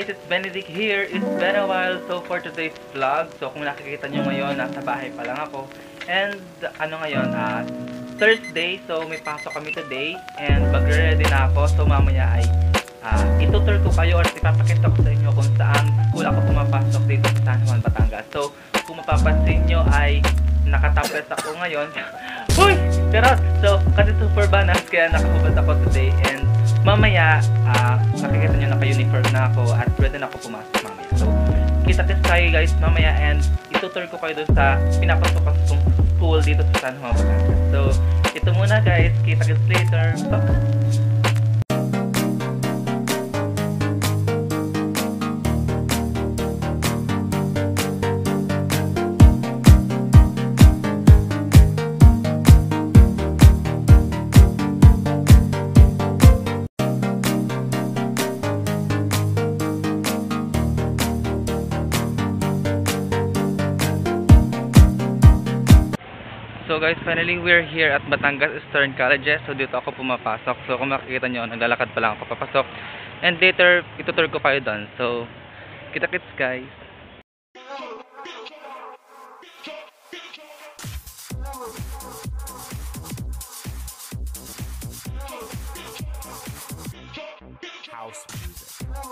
guys, it's Benedict here. It's been a while so for today's vlog. So kung nakikita nyo ngayon, nasa bahay pa lang ako. And ano ngayon, Thursday. So may pasok kami today. And magre-ready na ako. So mamaya ay itutur ko kayo at ipapakita ko sa inyo kung saan school ako pumapasok dito sa San Juan, Batangas. So kung mapapansin nyo ay nakataples ako ngayon. Uy! Charot! So kasi super banas kaya nakahubad ako today. And mamaya, nakikita nyo naka-uniform na ako at ready na ako pumasok mamaya. So, kita-test tayo guys mamaya and itutur ko kayo doon sa pinapasok ko sa school dito sa San Juan, Batangas. So, ito muna guys. Kita-kits later. Bye! So guys, finally we're here at Batangas Eastern College. So dito ako pumapasok. So kung makikita nyo, naglalakad pa lang ako papasok. And later, itutur ko kayo doon. So, kita-kits guys. House music.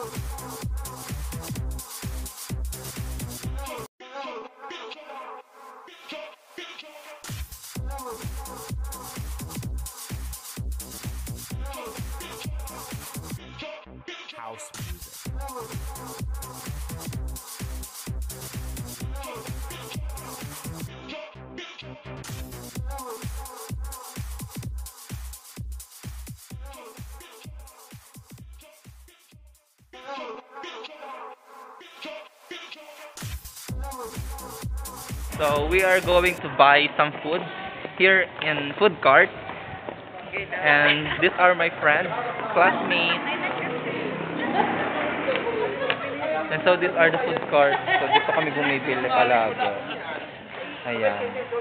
House music. So we are going to buy some food here in food cart. And these are my friends, classmates. And so these are the food carts. So dito kami bumibili palagi. Ayan.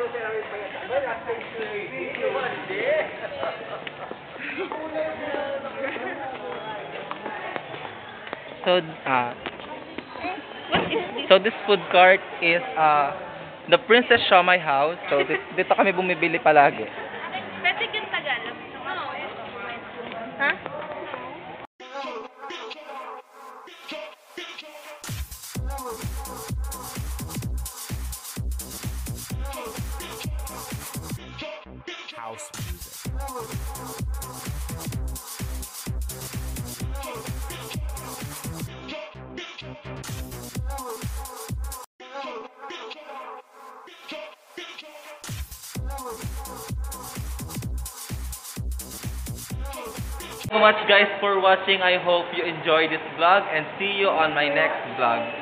So this food cart is the Princess Siomai House. So dito kami bumibili palagi. Pwede yung Tagalog. Ha? House music. So much guys for watching. I hope you enjoy this vlog and see you on my next vlog.